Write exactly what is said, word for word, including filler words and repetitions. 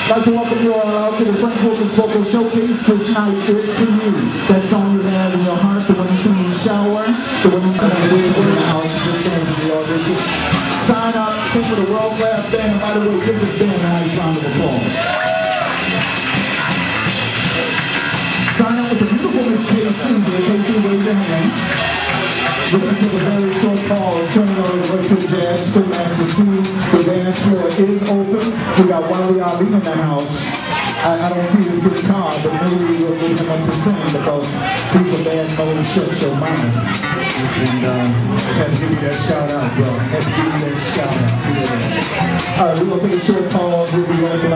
I'd like to welcome you all out to the Frank Wilkins Vocal Showcase. This night is for you. That song you have in your heart, the one you sing in the shower, the one you sing in the house, just stand for the audition. Sign up, sing with a world-class band, and by the way, give this band a nice round of applause. Sign up with the beautiful Miss K C here. K C, wave your hand. We're going to take a very short pause, turn it over to the Jazz Schoolmaster Steve. The dance floor is open. We got Wally Ali in the house. I, I don't see his guitar, but maybe we'll get him up to sing because he's a man known to shut your mouth. And uh, just had to give you that shout out, bro. Had to give you that shout out. Yeah. All right, we're going to take a short pause. We'll be right back.